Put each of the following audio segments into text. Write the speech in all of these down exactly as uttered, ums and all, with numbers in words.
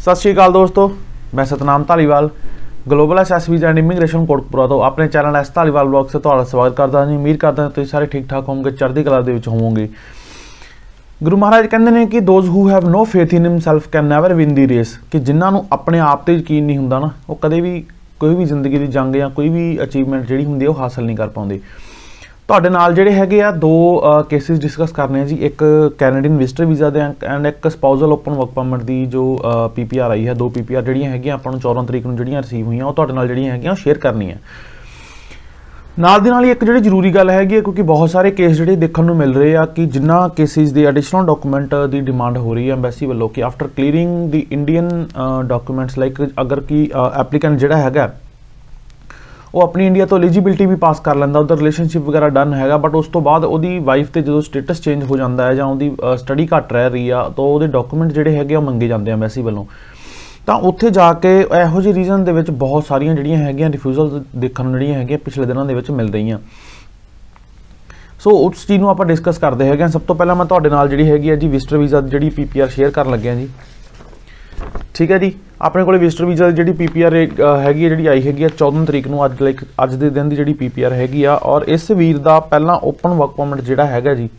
सत श्री अकाल दोस्तों, मैं Satnam Dhaliwal global S visa and immigration Kotkapura तो अपने चैनल एस धालीवाल ब्लॉग से तुहाडा स्वागत करता जी। उम्मीद करता तुसीं सारे ठीक ठाक होवोगे, चढ़दी कला दे विच होवोगे। गुरु महाराज कहते हैं कि those who have no faith in himself can never win the race, कि जिन्होंने अपने आप ते यकीन नहीं हुंदा ना, वो कदे भी कोई भी जिंदगी की जंग या कोई भी अचीवमेंट जिहड़ी हुंदी है वो हासिल नहीं कर पाउंदे। तुहाडे नाल जिहड़े हैगे आ दो केसिस डिस्कस करने जी, एक कैनेडियन विजिटर वीज़ा दे एंड एक स्पाउजल ओपन वर्क परमिट दी जो पी पी आर आई है। दो पी पी आर जिहड़ियां हैगियां आपां नूं चौदह तरीक नूं जिहड़ियां रिसीव हुई वो तुहाडे नाल जिहड़ियां हैगियां शेयर करनी है। नाल दी नाल एक जिहड़ी जरूरी गल हैगी है, क्योंकि बहुत सारे केस जिहड़े देखण नूं मिल रहे आ कि जिन्हां केसिस दी एडिशनल डॉकूमेंट दी डिमांड हो रही है अंबैसी वालों कि after clearing the Indian documents like अगर कि एप्लीकेंट जिहड़ा हैगा वो अपनी इंडिया तो एलिजिबिलिटी भी पास कर लैंदा, उधर रिलेशनशिप वगैरह डन हैगा, बट उस तो बाद उहदी वाइफ ते जो स्टेटस चेंज हो जाता है जां उहदी स्टडी घट रह रही है तो उहदे डॉकूमेंट जिहड़े हैगे मंगे जाते हैं अंबैसी वालों। तो उत्थे जाके इहो ਜਿਹੇ रीजन दे विच बहुत सारियां जिहड़ियां हैगियां रिफ्यूजल देखण नूं जिहड़ियां हैगियां पिछले दिनों दे विच मिल रही। सो उस चीज़ नूं आपां डिस्कस करते हैगे। सब तो पहला मैं तुहाडे नाल जिहड़ी हैगी है जी विजिटर वीज़ा दी जिहड़ी पी पी आर शेयर करन लग्गिआ जी। ठीक है जी, अपने कोल विजिटर वीज़ा दी जिहड़ी पी पी आर हैगी जिहड़ी आई हैगी चौदह तरीक नूं अज लाइक अज दे दिन दी जिहड़ी पी पी आर हैगी आ, और इस वीर दा पहला ओपन वर्क परमिट जिहड़ा हैगा जी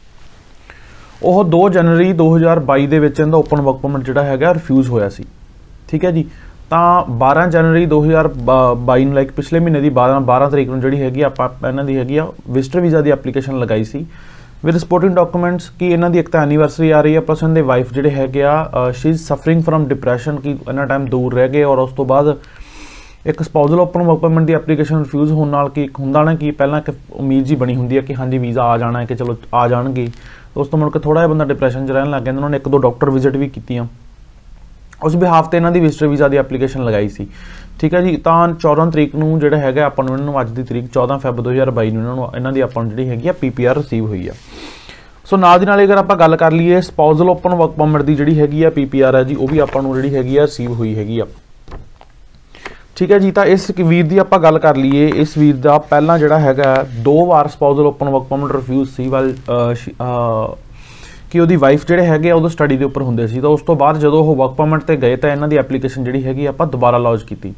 ਉਹ दो जनवरी दो हज़ार बाई दे विच इहदा ओपन वर्क परमिट जिहड़ा हैगा रिफ्यूज़ होया सी। ठीक है जी, तो बारह जनवरी दो हज़ार बाई नूं लाइक पिछले महीने की बारह बारह तरीक नूं जिहड़ी हैगी आपां इन्हां दी हैगी आ विजिटर वीज़ा की एप्लीकेशन लगाई सी विद सपोर्टिंग डॉकूमेंट्स कि इन्हां दी एक तो एनीवर्सरी आ रही है, प्लस इन्हां दे वाइफ जिहड़े हैगे आ she is suffering from depression कि इन्ना टाइम दूर रह गए, और उस तो बाद एक स्पाउजल ओपन वर्क परमिट की एप्लीकेशन रिफ्यूज़ होने नाल कि हुंदा ना कि पहलां एक उम्मीद जी बनी हुंदी है कि हाँ जी वीज़ा आ जाना है कि चलो आ जाणगे। उस तो मुड़ के थोड़ा जिहा बंदा डिप्रैशन च रहन लग गया। उन्होंने एक दो डॉक्टर विजिट भी कीतियां, उस बिहाफ ते इन्हां दी विजिटर वीज़ा की एप्लीकेशन लगाई सी। ठीक है जी, तो चौदह तरीक नूं जिहड़ा हैगा आपां नूं इन्हां नूं अज दी तरीक चौदह फैब दो हज़ार बाई नूं इन्हां नूं इन्हां दी आपां नूं जिहड़ी हैगी आ पी पी आर रिसीव हुई है। सो नाल दी नाल अगर आपां गल कर लीए स्पाउजल ओपन वर्क परमिट की जिहड़ी हैगी आ पी पी आर है जी, वो भी आपां नूं जिहड़ी हैगी आ रिसीव हुई हैगी आ। ठीक है जी, तो इस वीर की आपां गल कर लीए, इस वीर का पहला जिहड़ा हैगा दो बार spousal open work permit refuse सी वाल कि उसकी वाइफ जिहड़े हैगे उदों स्टडी के उपर हुंदे सी। तो उस तो बाद जदों वो वर्क परमिट ते गए तो इन्हां दी एप्लीकेशन जिहड़ी हैगी आपां दोबारा लॉन्च कीती।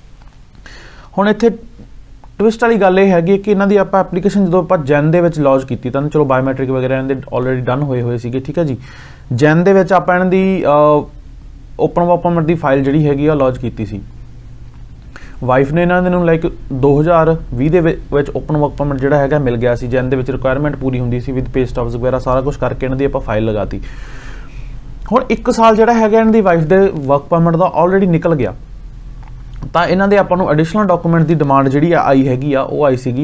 हुण इत्थे ट्विस्ट वाली गल यह हैगी कि इन्हां दी आपां एप्लीकेशन जदों आपां जैन दे विच लॉन्च कीती तां चलो बायोमैट्रिक वगैरह इन्हां दे ऑलरेडी डन होए होए सीगे। ठीक है जी, जैन दे विच आपां इन्हां दी ओपन वर्क परमिट की फाइल जिहड़ी हैगी आ लॉन्च कीती सी। वाइफ ने इन्होंने लाइक दो हज़ार भी दे विच ओपन वर्क परमिट जिहड़ा हैगा मिल गया सी, जैन दे विच रिक्वायरमेंट पूरी हुंदी सी विद पे स्टॉप्स वगैरह सारा कुछ करके इन्हां दी आपां फाइल लगाती। हुण एक साल जिहड़ा हैगा इन्हां दी वाइफ दे वर्क परमिट दा ऑलरेडी निकल गया, तो इन्हां दे आपां नूं एडिशनल डॉकूमेंट की डिमांड जिहड़ी आई हैगी आ वो आई सीगी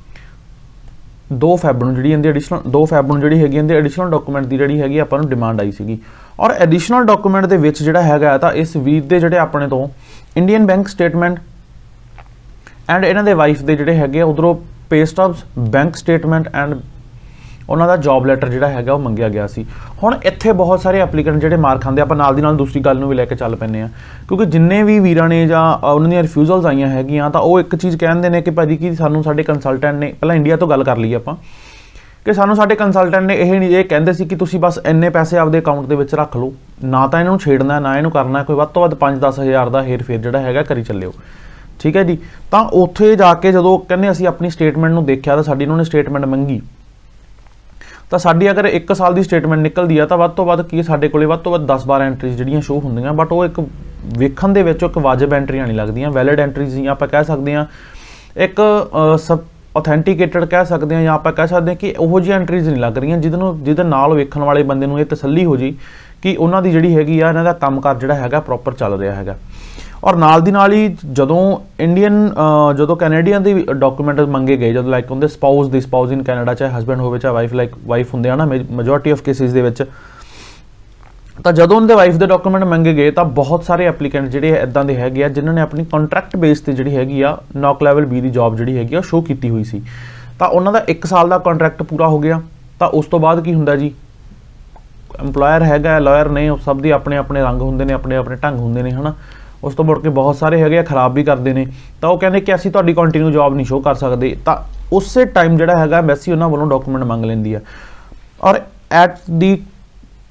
दो फैब नूं जिहड़ी इहदी एडिशनल दो फैब नूं जिहड़ी हैगी इहदी एडिशनल डॉकूमेंट की जिहड़ी हैगी आपां नूं डिमांड आई सीगी। और एडिशनल डॉकूमेंट दे विच जिहड़ा हैगा तां इस वीर दे जिहड़े अपने तो इंडियन बैंक स्टेटमेंट एंड इन्हां दे वाइफ दे जिहड़े हैगे उधरों पे स्टॉप्स बैंक स्टेटमेंट एंड उन्हां दा जॉब लैटर जिहड़ा हैगा वो मंगिया गया सी। हुण इत्थे बहुत सारे एप्लीकेंट जिहड़े मार खांदे, आपां नाल दी नाल दूसरी गल नूं भी लैके चल पैंदे आ, क्योंकि जिन्ने भी वीरां ने जां उन्हां दी रिफ्यूजल्स आईयां हैगीआं तां ओह एक चीज़ कहंदे ने कि भाजी कि सानूं साडे कंसलटेंट ने पहलां इंडिया तो गल कर लईए आपां कि सानूं साडे कंसलटेंट ने ਇਹ नहीं ਇਹ ਕਹਿੰਦੇ ਸੀ कि तुसीं बस इन्ने पैसे आपदे अकाउंट ਦੇ ਵਿੱਚ ਰੱਖ ਲਓ, ना ਤਾਂ ਇਹਨਾਂ ਨੂੰ ਛੇੜਨਾ ਨਾ ਇਹਨੂੰ ਕਰਨਾ, कोई ਵੱਧ ਤੋਂ ਵੱਧ पाँच दस हज़ार ਦਾ हेर फेर ਜਿਹੜਾ ਹੈਗਾ करी ਚੱਲਿਓ। ठीक है जी, तो उत्थे जाके जो कहने असीं अपनी स्टेटमेंट नूं देखिया तो साडी इन्होंने स्टेटमेंट मंगी, तो साडी अगर एक साल की स्टेटमेंट निकलती है तो वध तो वध की साडे कोले वध तो वध दस बारह एंट्रीज जिहड़ियां शो हुंदियां, बट वो एक वेखण दे विच एक वाजिब एंट्रियां नहीं लगदियां, वैलिड एंट्रीज जियां आपां कह सकते हैं, एक सब ऑथेंटिकेटेड कह सकते हैं, या आपां कह सकते हैं कि उहो जिही एंट्रीज नहीं लग रही जिहदे जिहदे नाल वेखण वाले बंदे नूं इह तसल्ली हो जी कि उन्हां दी जिहड़ी हैगी आ इन्हां दा कामकाज जिहड़ा हैगा प्रॉपर चल रहा हैगा। और नाल दी नाल ही जदों इंडियन जदों कैनेडियन दी डॉकूमेंट मंगे गए, जदों लाइक उनके स्पाउस दी स्पाउस इन कैनेडा चाहे हसबैंड होवे चाहे वाइफ लाइक वाइफ हुंदे आ ना मेजोरिटी ऑफ केसिस दे विच, तो जदों उनके वाइफ दे डॉकूमेंट मंगे गए तो बहुत सारे एप्लीकेंट जिहड़े इदां दे हैगे आ जिन्हां ने अपनी कॉन्ट्रैक्ट बेस ते जिहड़ी हैगी आ नॉक लैवल बी दी जॉब जिहड़ी हैगी आ शो कीती हुई सी, तो उन्हां दा एक साल दा कॉन्ट्रैक्ट पूरा हो गया। तो उस तो बाद की हुंदा जी, एम्पलॉयर हैगा लॉयर ने सब दे अपने अपने रंग हुंदे ने, अपने अपने ढंग हुंदे ने, है ना। उस तो मुड़ के बहुत सारे हैगे खराब भी करते हैं, तो वो कहते कि असीं तुहाडी कंटिन्यू जॉब नहीं शो कर सकते, तो उस टाइम जिहड़ा हैगा एम्बैसी उन्हां वालों डॉकूमेंट मंग लैंदी है। और एट दी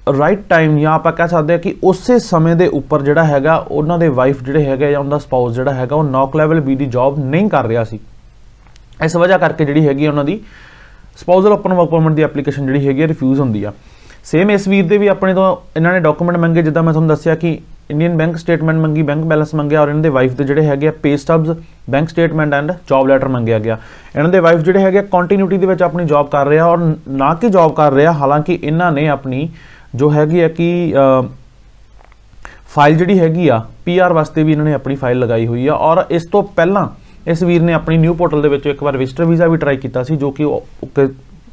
ਰਾਈਟ ਟਾਈਮ ਜਾਂ ਆਪਾਂ ਕਹਿ ਸਕਦੇ ਹਾਂ ਕਿ ਉਸੇ ਸਮੇਂ ਦੇ ਉੱਪਰ ਜਿਹੜਾ ਹੈਗਾ ਉਹਨਾਂ ਦੇ ਵਾਈਫ ਜਿਹੜੇ ਹੈਗੇ ਜਾਂ ਉਹਦਾ ਸਪਾਊਸ ਜਿਹੜਾ ਹੈਗਾ ਉਹ ਨੌਕ ਲੈਵਲ ਬੀ ਦੀ ਜੌਬ ਨਹੀਂ ਕਰ ਰਿਹਾ ਸੀ। ਇਸ ਵਜ੍ਹਾ ਕਰਕੇ ਜਿਹੜੀ ਹੈਗੀ ਉਹਨਾਂ ਦੀ ਸਪਾਊਸਲ ਓਪਨ ਵਰਕ ਪਰਮਿਟ ਦੀ ਐਪਲੀਕੇਸ਼ਨ ਜਿਹੜੀ ਹੈਗੀ ਰਿਫਿਊਜ਼ ਹੁੰਦੀ ਆ। ਸੇਮ ਇਸ ਵੀਰ ਦੇ ਵੀ ਆਪਣੇ ਤੋਂ ਇਹਨਾਂ ਨੇ ਡਾਕੂਮੈਂਟ ਮੰਗੇ, ਜਿੱਦਾਂ ਮੈਂ ਤੁਹਾਨੂੰ ਦੱਸਿਆ ਕਿ ਇੰਡੀਅਨ ਬੈਂਕ ਸਟੇਟਮੈਂਟ ਮੰਗੀ, ਬੈਂਕ ਬੈਲੈਂਸ ਮੰਗਿਆ, ਔਰ ਇਹਨਾਂ ਦੇ ਵਾਈਫ ਦੇ ਜਿਹੜੇ ਹੈਗੇ pay stubs, bank statement and job letter ਮੰਗਿਆ ਗਿਆ। ਇਹਨਾਂ ਦੇ ਵਾਈਫ ਜਿਹੜੇ ਹੈਗੇ ਕੰਟੀਨਿਊਟੀ ਦੇ ਵਿੱਚ ਆਪਣੀ ਜੌਬ ਕਰ ਰਿਹਾ, ਔਰ ਨਾ ਕਿ ਜੌਬ ਕਰ ਰਿਹਾ, ਹਾਲਾਂਕਿ ਇਹਨਾਂ ਨੇ ਆਪਣੀ ਜੋ ਹੈਗੀ ਆ ਕਿ ਫਾਈਲ ਜਿਹੜੀ ਹੈਗੀ ਆ ਪੀ ਆਰ ਵਾਸਤੇ ਵੀ ਇਹਨਾਂ ਨੇ ਆਪਣੀ ਫਾਈਲ ਲਗਾਈ ਹੋਈ ਆ। ਔਰ ਇਸ ਤੋਂ ਪਹਿਲਾਂ ਇਸ ਵੀਰ ਨੇ ਆਪਣੀ ਨਿਊ ਪੋਰਟਲ ਦੇ ਵਿੱਚ ਇੱਕ ਵਾਰ ਵਿਜ਼ਟਰ ਵੀਜ਼ਾ ਵੀ ਟਰਾਈ ਕੀਤਾ ਸੀ, ਜੋ ਕਿ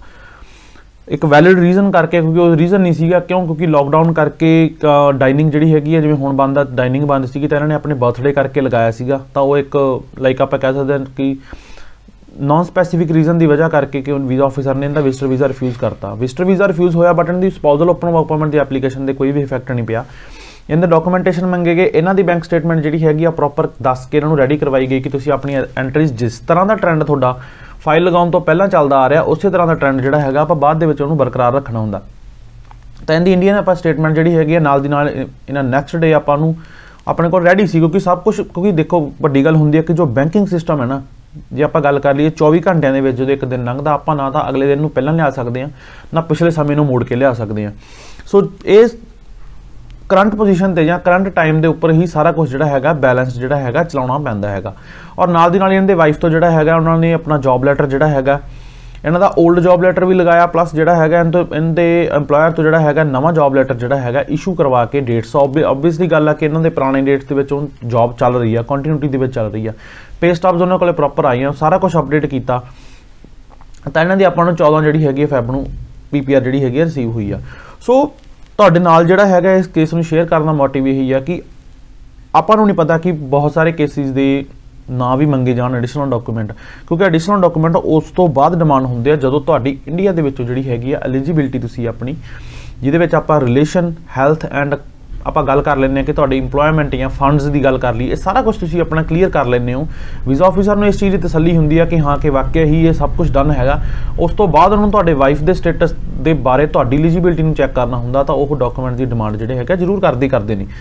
ਇੱਕ ਵੈਲਿਡ ਰੀਜ਼ਨ ਕਰਕੇ, ਕਿਉਂਕਿ ਉਹ ਰੀਜ਼ਨ ਨਹੀਂ ਸੀਗਾ ਕਿਉਂ ਕਿਉਂਕਿ ਲੋਕਡਾਊਨ ਕਰਕੇ ਡਾਈਨਿੰਗ ਜਿਹੜੀ ਹੈਗੀ ਹੈ ਜਿਵੇਂ ਹੁਣ ਬੰਦ ਆ, ਡਾਈਨਿੰਗ ਬੰਦ ਸੀਗੀ ਤਾਂ ਇਹਨਾਂ ਨੇ ਆਪਣੇ ਬਰਥਡੇ ਕਰਕੇ ਲਗਾਇਆ ਸੀਗਾ। ਤਾਂ ਉਹ ਇੱਕ ਲਾਈਕ ਆਪਾਂ ਕਹਿ ਸਕਦੇ ਹਾਂ ਕਿ ਨॉन ਸਪੈਸੀਫਿਕ ਰੀਜ਼ਨ ਦੀ ਵਜ੍ਹਾ ਕਰਕੇ ਕਿ ਵੀਜ਼ਾ ਆਫਿਸਰ ਨੇ ਇਹਦਾ ਵਿਜ਼ਟਰ ਵੀਜ਼ਾ ਰਿਫਿਊਜ਼ ਕਰਤਾ। ਵਿਜ਼ਟਰ ਵੀਜ਼ਾ ਰਿਫਿਊਜ਼ ਹੋਇਆ ਬਟ ਇਹਨਾਂ ਦੀ ਸਪਾਊਸਲ ਓਪਨ ਵਰਕ ਪਰਮਿਟ ਦੀ ਐਪਲੀਕੇਸ਼ਨ ਦੇ ਕੋਈ ਵੀ ਇਫੈਕਟ ਨਹੀਂ ਪਿਆ। ਇਹਨਾਂ ਦੇ ਡਾਕੂਮੈਂਟੇਸ਼ਨ ਮੰਗੇ ਗਏ, ਇਹਨਾਂ ਦੀ ਬੈਂਕ ਸਟੇਟਮੈਂਟ ਜਿਹੜੀ ਹੈਗੀ ਆ ਪ੍ਰੋਪਰ ਦੱਸ ਕੇ ਇਹਨਾਂ ਨੂੰ ਰੈਡੀ ਕਰਵਾਈ ਗਈ ਕਿ ਤੁਸੀਂ ਆਪਣੀ ਐਂਟਰੀਜ਼ ਜਿਸ ਤਰ੍ਹਾਂ ਦਾ ਟ੍ਰੈਂਡ ਤੁਹਾਡਾ ਫਾਈਲ ਲਗਾਉਣ ਤੋਂ ਪਹਿਲਾਂ ਚੱਲਦਾ ਆ ਰਿਹਾ ਉਸੇ ਤਰ੍ਹਾਂ ਦਾ ਟ੍ਰੈਂਡ ਜਿਹੜਾ ਹੈਗਾ ਆਪਾਂ ਬਾਅਦ ਦੇ ਵਿੱਚ ਉਹਨੂੰ ਬਰਕਰਾਰ ਰੱਖਣਾ ਹੁੰਦਾ। ਤਾਂ ਇਹਦੀ ਇੰਡੀਅਨ ਆਪਾਂ ਸਟੇਟਮੈਂਟ ਜਿਹੜੀ ਹੈਗੀ ਆ ਨਾਲ ਦੀ ਨਾਲ ਇਹਨਾਂ ਨੈਕਸਟ ਡੇ ਆਪਾਂ ਨੂੰ ਆਪਣੇ ਕੋਲ ਰੈਡੀ ਸੀ, ਕਿਉਂਕਿ ਸਭ ਕੁਝ ਕਿਉਂਕਿ ਦੇਖੋ ਵੱਡੀ ਗੱਲ ਹੁੰਦੀ ਹੈ ਕਿ ਜੋ ਬੈਂਕਿੰਗ ਸਿਸਟਮ ਹੈ ਨਾ, ਜੇ ਆਪਾਂ ਗੱਲ ਕਰ ਲਈਏ ਚੌਵੀ ਘੰਟਿਆਂ ਦੇ ਵਿੱਚ ਜਦੋਂ ਇੱਕ ਦਿਨ ਲੰਘਦਾ ਆਪਾਂ ਨਾ ਤਾਂ ਅਗਲੇ ਦਿਨ ਨੂੰ ਪਹਿਲਾਂ ਲਿਆ ਸਕਦੇ ਹਾਂ ਨਾ ਪਿਛਲੇ ਸਮੇਂ ਨੂੰ ਮੋੜ ਕੇ ਲਿਆ ਸਕਦੇ ਹਾਂ। ਸੋ ਇਹ ਕਰੰਟ ਪੋਜੀਸ਼ਨ ਤੇ ਜਾਂ ਕਰੰਟ ਟਾਈਮ ਦੇ ਉੱਪਰ ਹੀ ਸਾਰਾ ਕੁਝ ਜਿਹੜਾ ਹੈਗਾ ਬੈਲੈਂਸ ਜਿਹੜਾ ਹੈਗਾ ਚਲਾਉਣਾ ਪੈਂਦਾ ਹੈਗਾ। ਔਰ ਨਾਲ ਦੀ ਨਾਲ ਇਹਨਾਂ ਦੇ ਵਾਈਫ ਤੋਂ ਜਿਹੜਾ ਹੈਗਾ ਉਹਨਾਂ ਨੇ ਆਪਣਾ ਜੌਬ ਲੈਟਰ ਜਿਹੜਾ ਹੈਗਾ ਇਹਨਾਂ ਦਾ 올ਡ ਜੌਬ ਲੈਟਰ ਵੀ ਲਗਾਇਆ, ਪਲੱਸ ਜਿਹੜਾ ਹੈਗਾ ਇਹਨਾਂ ਤੋਂ ਇਹਦੇ ਐਮਪਲੋਇਰ ਤੋਂ ਜਿਹੜਾ ਹੈਗਾ ਨਵਾਂ ਜੌਬ ਲੈਟਰ ਜਿਹੜਾ ਹੈਗਾ ਇਸ਼ੂ ਕਰਵਾ ਕੇ ਡੇਟਸ ਆਬਵੀਅਸਲੀ ਗੱਲ ਆ ਕਿ ਇਹਨਾਂ ਦੇ ਪੁਰਾਣੇ ਡੇਟਸ ਦੇ ਵਿੱਚ ਉਹ ਜੌਬ ਚੱਲ ਰਹੀ ਆ, ਕੰਟੀਨਿਊਟੀ ਦੇ ਵਿੱਚ ਚੱਲ ਰਹੀ ਆ, ਪੇ ਸਟਬਸ ਉਹਨਾਂ ਕੋਲੇ ਪ੍ਰੋਪਰ ਆਈਆਂ, ਸਾਰਾ ਕੁਝ ਅਪਡੇਟ ਕੀਤਾ। ਤਾਂ ਇਹਨਾਂ ਦੀ ਆਪਾਂ ਨੂੰ ਚੌਦਾਂ ਜਿਹੜੀ ਹੈਗੀ ਫੈਬ ਨੂੰ ਪੀ ਪੀ ਆਰ ਜਿਹੜੀ ਹੈਗੀ ਰਿਸੀਵ ਹੋਈ ਆ। ਸੋ ਤੁਹਾਡੇ ਨਾਲ ਜਿਹੜਾ ਹੈਗਾ ਇਸ ਕੇਸ ਨੂੰ ਸ਼ੇਅਰ ਕਰਨ ਦਾ ਮੋਟਿਵ ਇਹੀ ਆ ਕਿ ਆਪਾਂ ਨੂੰ ਨਹੀਂ ਪਤਾ ਕਿ ਬਹੁਤ ਸਾਰੇ ਕੇਸਿਸ ਦੇ ਨਾ ਵੀ ਮੰਗੇ ਜਾਣ ਐਡੀਸ਼ਨਲ ਡਾਕੂਮੈਂਟ, ਕਿਉਂਕਿ ਐਡੀਸ਼ਨਲ ਡਾਕੂਮੈਂਟ ਉਸ ਤੋਂ ਬਾਅਦ ਡਿਮਾਂਡ ਹੁੰਦੇ ਆ ਜਦੋਂ ਤੁਹਾਡੀ ਇੰਡੀਆ ਦੇ ਵਿੱਚੋਂ ਜਿਹੜੀ ਹੈਗੀ ਆ ਐਲੀਜੀਬਿਲਿਟੀ ਤੁਸੀਂ ਆਪਣੀ, ਜਿਹਦੇ ਵਿੱਚ ਆਪਾਂ ਰਿਲੇਸ਼ਨ, ਹੈਲਥ ਐਂਡ ਆਪਾਂ ਗੱਲ ਕਰ ਲੈਂਦੇ ਹਾਂ ਕਿ ਤੁਹਾਡੀ ਇੰਪਲੋਇਮੈਂਟ ਜਾਂ ਫੰਡਸ ਦੀ ਗੱਲ ਕਰ ਲਈ, ਇਹ ਸਾਰਾ ਕੁਝ ਤੁਸੀਂ ਆਪਣਾ ਕਲੀਅਰ ਕਰ ਲੈਂਦੇ ਹੋ। ਵੀਜ਼ਾ ਆਫਿਸਰ ਨੂੰ ਇਸ ਚੀਜ਼ ਦੀ ਤਸੱਲੀ ਹੁੰਦੀ ਆ ਕਿ ਹਾਂ ਕਿ ਵਾਕਿਆ ਹੀ ਇਹ ਸਭ ਕੁਝ ਡਨ ਹੈਗਾ। ਉਸ ਤੋਂ ਬਾਅਦ ਉਹਨਾਂ ਨੂੰ ਤੁਹਾਡੇ ਵਾਈਫ ਦੇ ਸਟੇਟਸ ਦੇ ਬਾਰੇ ਤੁਹਾਡੀ ਐਲੀਜੀਬਿਲਿਟੀ ਨੂੰ ਚੈੱਕ ਕਰਨਾ ਹੁੰਦਾ, ਤਾਂ ਉਹ ਡਾਕੂਮੈਂਟ ਦੀ ਡਿਮਾਂਡ ਜਿਹੜੇ ਹੈਗਾ ਜ਼ਰੂਰ ਕਰਦੇ ਕਰਦੇ ਨੇ।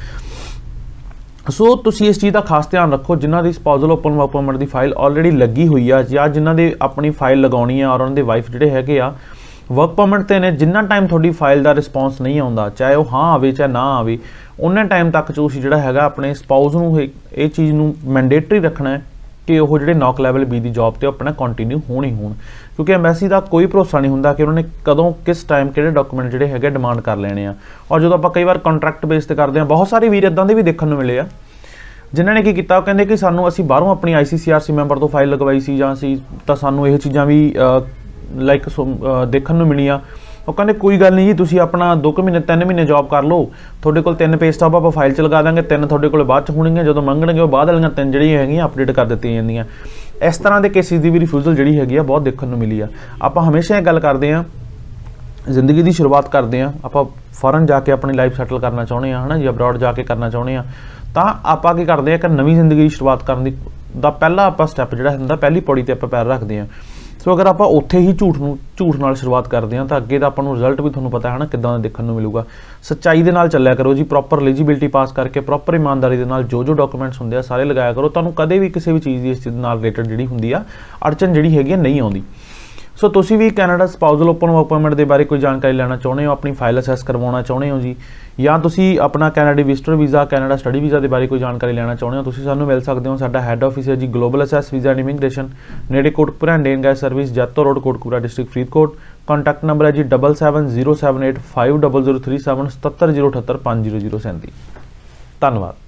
ਸੋ ਤੁਸੀਂ ਇਸ ਚੀਜ਼ ਦਾ ਖਾਸ ਧਿਆਨ ਰੱਖੋ ਜਿਨ੍ਹਾਂ ਦੀ ਸਪਾਊਸਲ ਓਪਨ ਵਰਕ ਪਰਮਿਟ ਦੀ ਫਾਈਲ ਆਲਰੇਡੀ ਲੱਗੀ ਹੋਈ ਆ ਜਾਂ ਜਿਨ੍ਹਾਂ ਦੇ ਆਪਣੀ ਫਾਈਲ ਲਗਾਉਣੀ ਆ ਔਰ ਉਹਨਾਂ ਦੇ ਵਾਈਫ ਜਿਹੜੇ ਹੈਗੇ ਆ ਵਰਕ ਪਰਮਿਟ ਤੇ ਨੇ, ਜਿੰਨਾ ਟਾਈਮ ਤੁਹਾਡੀ ਫਾਈਲ ਦਾ ਰਿਸਪੌਂਸ ਨਹੀਂ ਆਉਂਦਾ, ਚਾਹੇ ਉਹ ਹਾਂ ਆਵੇ ਚਾਹੇ ਨਾ ਆਵੇ, ਉਹਨਾਂ ਟਾਈਮ ਤੱਕ ਤੁਸੀਂ ਜਿਹੜਾ ਹੈਗਾ ਆਪਣੇ ਸਪਾਊਸ ਨੂੰ ਇਹ ਚੀਜ਼ ਨੂੰ ਮੈਂਡੇਟਰੀ ਰੱਖਣਾ ਹੈ ਕਿ ਉਹ ਜਿਹੜੇ ਨੌਕ ਲੈਵਲ ਬੀ ਦੀ ਜੌਬ ਤੇ ਆਪਣਾ ਕੰਟੀਨਿਊ ਹੋਣ ਹੀ ਹੋਣ, ਕਿਉਂਕਿ ਐਮਬੈਸੀ ਦਾ ਕੋਈ ਭਰੋਸਾ ਨਹੀਂ ਹੁੰਦਾ ਕਿ ਉਹਨਾਂ ਨੇ ਕਦੋਂ ਕਿਸ ਟਾਈਮ ਕਿਹੜੇ ਡਾਕੂਮੈਂਟ ਜਿਹੜੇ ਹੈਗੇ ਡਿਮਾਂਡ ਕਰ ਲੈਣੇ ਆ। ਔਰ ਜਦੋਂ ਆਪਾਂ ਕਈ ਵਾਰ ਕੰਟਰੈਕਟ ਬੇਸ ਤੇ ਕਰਦੇ ਹਾਂ, ਬਹੁਤ ਸਾਰੇ ਵੀਰ ਇੱਦਾਂ ਦੇ ਵੀ ਦੇਖਣ ਨੂੰ ਮਿਲੇ ਆ ਜਿਨ੍ਹਾਂ ਨੇ ਕੀ ਕੀਤਾ, ਉਹ ਕਹਿੰਦੇ ਕਿ ਸਾਨੂੰ ਅਸੀਂ ਬਾਹਰੋਂ ਆਪਣੀ I C C R C member ਤੋਂ ਫਾਈਲ ਲਗਵਾਈ ਸੀ ਜਾਂ ਅਸੀਂ ਤਾਂ ਸਾਨੂੰ ਇਹ ਚੀਜ਼ਾਂ ਵੀ ਲਾਈਕ ਦੇਖਣ ਨੂੰ ਮਿਲੀਆਂ। ਉਹ ਕਹਿੰਦੇ ਕੋਈ ਗੱਲ ਨਹੀਂ ਜੀ, ਤੁਸੀਂ ਆਪਣਾ ਦੋ ਕੁ ਮਹੀਨੇ ਤਿੰਨ ਮਹੀਨੇ ਜੌਬ ਕਰ ਲਓ, ਤੁਹਾਡੇ ਕੋਲ ਤਿੰਨ ਪੇ ਸਟਾਪ ਆਪਾਂ ਫਾਈਲ 'ਚ ਲਗਾ ਦਾਂਗੇ, ਤਿੰਨ ਤੁਹਾਡੇ ਕੋਲ ਬਾਅਦ 'ਚ ਹੋਣਗੀਆਂ, ਜਦੋਂ ਮੰਗਣਗੇ ਉਹ ਬਾਅਦ ਵਾਲੀਆਂ ਤਿੰਨ ਜਿਹੜੀਆਂ ਹੈਗੀਆਂ ਅਪਡੇਟ ਕਰ ਦਿੱਤੀਆਂ ਜਾਂਦੀਆਂ। ਇਸ ਤਰ੍ਹਾਂ ਦੇ ਕੇਸਿਸ ਦੀ ਵੀ ਰਿਫਿਊਜ਼ਲ ਜਿਹੜੀ ਹੈਗੀ ਆ ਬਹੁਤ ਦੇਖਣ ਨੂੰ ਮਿਲੀ ਆ। ਆਪਾਂ ਹਮੇਸ਼ਾ ਇਹ ਗੱਲ ਕਰਦੇ ਹਾਂ, ਜ਼ਿੰਦਗੀ ਦੀ ਸ਼ੁਰੂਆਤ ਕਰਦੇ ਹਾਂ, ਆਪਾਂ ਫੋਰਨ ਜਾ ਕੇ ਆਪਣੀ ਲਾਈਫ ਸੈਟਲ ਕਰਨਾ ਚਾਹੁੰਦੇ ਹਾਂ ਹੈ ਨਾ ਜੀ, ਅਬਰੋਡ ਜਾ ਕੇ ਕਰਨਾ ਚਾਹੁੰਦੇ ਹਾਂ, ਤਾਂ ਆਪਾਂ ਕੀ ਕਰਦੇ ਹਾਂ ਕਿ ਨਵੀਂ ਜ਼ਿੰਦਗੀ ਦੀ ਸ਼ੁਰੂਆਤ ਕਰਨ ਦੀ ਦਾ ਪਹਿਲਾ ਆਪਾਂ ਸਟੈਪ ਜਿਹੜਾ ਹੁੰਦਾ ਪਹਿਲੀ ਪੌੜੀ ਤੇ ਆਪਾਂ ਪੈਰ ਰੱਖਦੇ ਹਾਂ। ਸੋ ਅਗਰ ਆਪਾਂ ਉੱਥੇ ਹੀ ਝੂਠ ਨੂੰ ਝੂਠ ਨਾਲ ਸ਼ੁਰੂਆਤ ਕਰਦੇ ਹਾਂ ਤਾਂ ਅੱਗੇ ਦਾ ਆਪਾਂ ਨੂੰ ਰਿਜ਼ਲਟ ਵੀ ਤੁਹਾਨੂੰ ਪਤਾ ਹੈ ਨਾ ਕਿੱਦਾਂ ਦਾ ਦੇਖਣ ਨੂੰ ਮਿਲੂਗਾ। ਸੱਚਾਈ ਦੇ ਨਾਲ ਚੱਲਿਆ ਕਰੋ ਜੀ, ਪ੍ਰੋਪਰ ਐਲੀਜੀਬਿਲਿਟੀ ਪਾਸ ਕਰਕੇ ਪ੍ਰੋਪਰ ਇਮਾਨਦਾਰੀ ਦੇ ਨਾਲ ਜੋ ਜੋ ਡਾਕੂਮੈਂਟਸ ਹੁੰਦੇ ਆ ਸਾਰੇ ਲਗਾਇਆ ਕਰੋ, ਤੁਹਾਨੂੰ ਕਦੇ ਵੀ ਕਿਸੇ ਵੀ ਚੀਜ਼ ਦੀ ਇਸ ਚੀਜ਼ ਨਾਲ ਰਿਲੇਟਡ ਜਿਹੜੀ ਹੁੰਦੀ ਆ ਅੜਚਨ ਜਿਹੜੀ ਹੈਗੀ ਨਹੀਂ ਆਉਂਦੀ। ਸੋ ਤੁਸੀਂ ਵੀ Canada spousal open work permit ਦੇ ਬਾਰੇ ਕੋਈ ਜਾਣਕਾਰੀ ਲੈਣਾ ਚਾਹੁੰਦੇ ਹੋ, ਆਪਣੀ ਫਾਈਲ ਅਸੈਸ ਕਰਵਾਉਣਾ ਚਾਹੁੰਦੇ ਹੋ ਜੀ, ਜਾਂ ਤੁਸੀਂ ਆਪਣਾ Canada visitor visa, Canada study visa ਦੇ ਬਾਰੇ ਕੋਈ ਜਾਣਕਾਰੀ ਲੈਣਾ ਚਾਹੁੰਦੇ ਹੋ, ਤੁਸੀਂ ਸਾਨੂੰ ਮਿਲ ਸਕਦੇ ਹੋ। ਸਾਡਾ ਹੈੱਡ ਆਫਿਸ ਹੈ ਜੀ global access visa and immigration, ਨੇੜੇ Kotkapura and gas service, Jaito road, Kotkapura district Faridkot. Contact number ਹੈ ਜੀ double seven zero seven eight five double zero three seven ਸਤੱਤਰ ਜ਼ੀਰੋ ਅਠੱਤਰ ਪੰਜ ਜ਼ੀਰੋ ਜ਼ੀਰੋ ਸੈਂਤੀ। ਧੰਨਵਾਦ।